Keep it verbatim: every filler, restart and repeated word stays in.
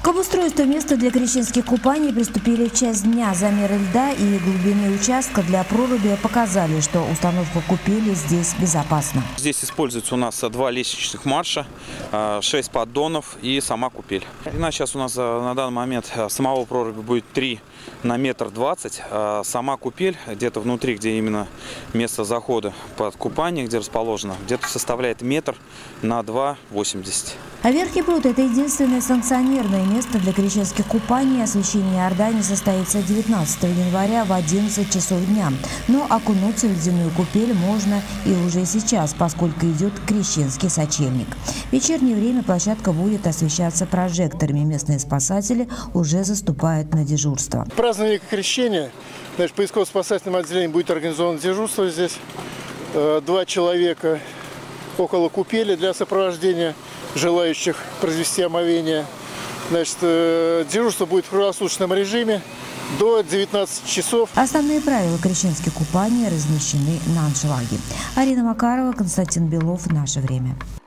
К обустройству места для крещенских купаний приступили в час дня. Замеры льда и глубины участка для проруби показали, что установка купели здесь безопасна. Здесь используется у нас два лестничных марша, шесть поддонов и сама купель. Длина сейчас у нас на данный момент самого проруби будет три на метр двадцать. Сама купель где-то внутри, где именно место захода под купание, где расположено, где-то составляет метр на два восемьдесят. А Верхний пруд – это единственное санкционированное место для крещенских купаний. Освящение Иордании состоится девятнадцатого января в одиннадцать часов дня. Но окунуться в ледяную купель можно и уже сейчас, поскольку идет крещенский сочельник. В вечернее время площадка будет освещаться прожекторами. Местные спасатели уже заступают на дежурство. Празднование крещения. Значит, поисково-спасательным отделением будет организовано дежурство здесь. Два человека около купели для сопровождения желающих произвести омовение. Значит, дежурство будет в круглосуточном режиме до девятнадцати часов. Основные правила крещенских купаний размещены на аншлаге. Арина Макарова, Константин Белов. Наше время.